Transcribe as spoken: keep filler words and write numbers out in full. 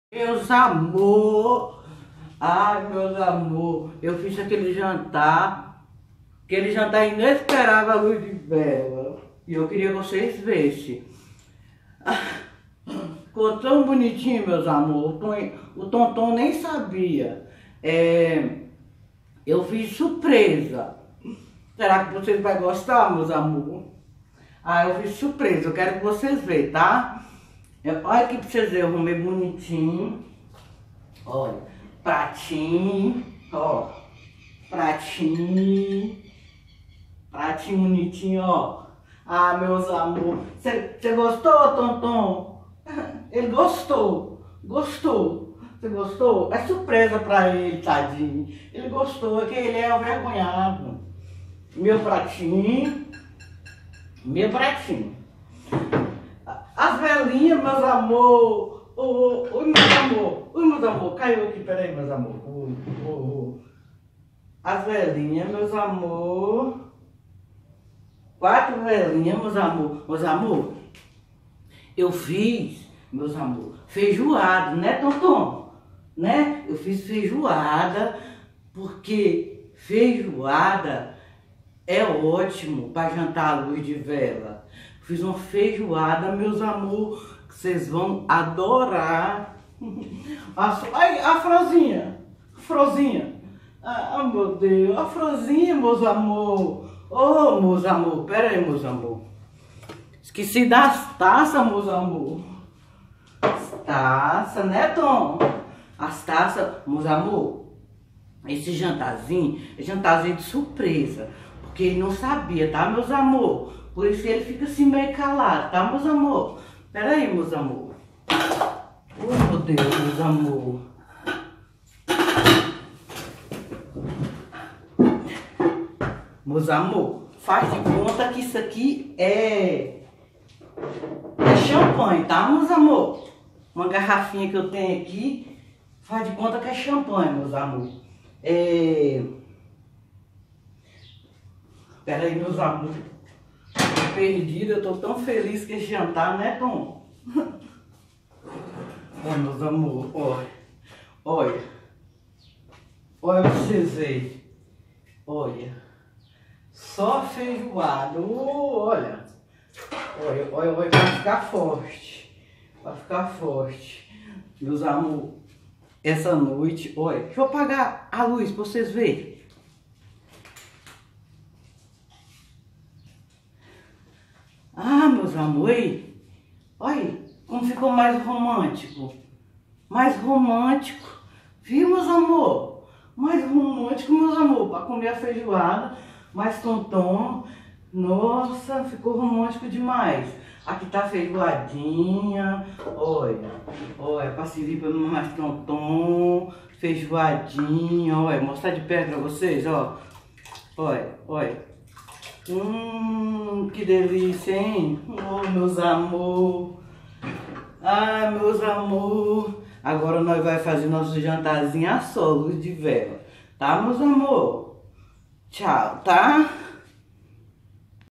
Meus amor, ai meus amor, eu fiz aquele jantar, aquele jantar inesperado à luz de vela, e eu queria que vocês vissem. Ficou tão bonitinho, meus amor, o, Tom, o Tonton nem sabia. É, eu fiz surpresa. Será que vocês vão gostar, meus amor? Ah, eu fiz surpresa, eu quero que vocês vejam, tá? Olha aqui pra vocês verem, eu arrumei bonitinho. Olha, pratinho, ó. Pratinho. Pratinho bonitinho, ó. Ah, meus amor. Você gostou, Tonton? Ele gostou. Gostou. Você gostou? É surpresa pra ele, tadinho. Ele gostou, é que ele é envergonhado. Meu pratinho. Meu pratinho. As velhinhas, meus amor. Oi, oh, oh, meus amor. Oi, meus amor. Caiu aqui, peraí, meus amor. Oh, oh, oh. As velhinhas, meus amor. Quatro velhinhas, meus amor. Meus amor, eu fiz, meus amor, feijoada, né, Tonton? Né? Eu fiz feijoada, porque feijoada é ótimo para jantar à luz de vela. Fiz uma feijoada, meus amor, que vocês vão adorar. A, ai, a Frozinha, Frozinha. Ah, meu Deus, a Frozinha, meus amor. Oh, meus amor, pera aí, meus amor. Esqueci das taças, meus amor. As taças, né, Tom? As taças, meus amor. Esse jantarzinho é jantarzinho de surpresa. Porque ele não sabia, tá, meus amor? Por isso ele fica assim meio calado, tá, meus amor? Pera aí, meus amor. Oh, meu Deus, meus amor. Meus amor, faz de conta que isso aqui é, é champanhe, tá, meus amor? Uma garrafinha que eu tenho aqui, faz de conta que é champanhe, meus amor. É... Pera aí, meus amor. Tô perdida, eu tô tão feliz com esse jantar, né, Tom? Olha, meus amor, olha. Olha. Olha pra vocês verem. Olha. Só feijoada. Oh, olha. Olha, olha, olha, vai ficar forte. Vai ficar forte. Meus amor, essa noite, olha. Deixa eu apagar a luz pra vocês verem. Ah, meus amores, olha como ficou mais romântico. Mais romântico. Viu, meus amor? Mais romântico, meus amor, para comer a feijoada. Mais Tonton. Nossa, ficou romântico demais. Aqui tá a feijoadinha. Olha, olha, para servir para mais Tonton. Feijoadinha, olha, mostrar de perto para vocês, ó. Olha, olha. Hum, que delícia, hein? Oh, meus amor. Ai, meus amor. Agora nós vamos fazer nosso jantarzinho a só, luz de vela. Tá, meus amor? Tchau, tá?